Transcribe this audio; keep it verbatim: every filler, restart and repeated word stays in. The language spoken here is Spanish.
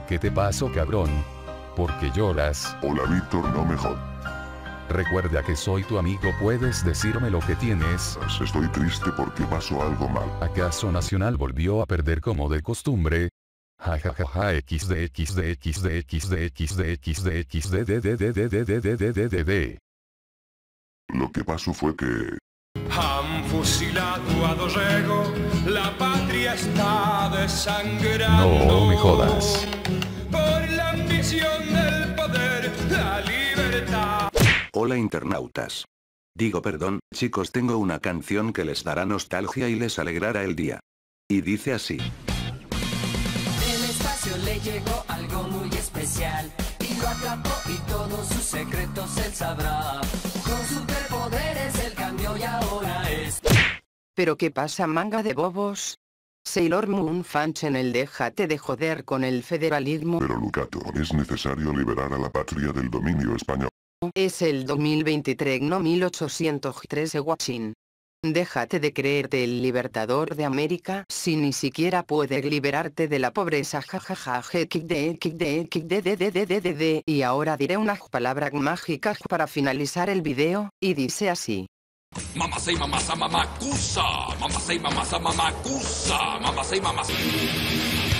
¿Qué te pasó, cabrón? ¿Por qué lloras? Hola Víctor, no me jodas. Recuerda que soy tu amigo, puedes decirme lo que tienes. Estoy triste porque pasó algo mal. ¿Acaso Nacional volvió a perder como de costumbre? Jajajaja xd xd xd xd xd xd xd d d d d d d d d d d d. Lo que pasó fue que... Han fusilado a Dorrego, la patria está desangrando. No me jodas. Por la ambición del poder, la libertad. Hola internautas. Digo perdón, chicos, tengo una canción que les dará nostalgia y les alegrará el día. Y dice así. Del espacio le llegó algo muy especial y lo atrapó y todos sus secretos él sabrá. Con superpoderes él cambió y ahora es... ¿Pero qué pasa, manga de bobos? Sailor Moon fan Channel, déjate de joder con el federalismo. Pero Lucato, es necesario liberar a la patria del dominio español. Es el dos mil veintitrés, no mil ochocientos trece, guachín. Déjate de creerte el libertador de América si ni siquiera puedes liberarte de la pobreza, jajaja xd xd xd d d d. Y ahora diré unas palabras mágicas para finalizar el video, y dice así. Mamá say mamá sa mamá cusa, mamá say mamá sa mamá cusa, mamá say mamá.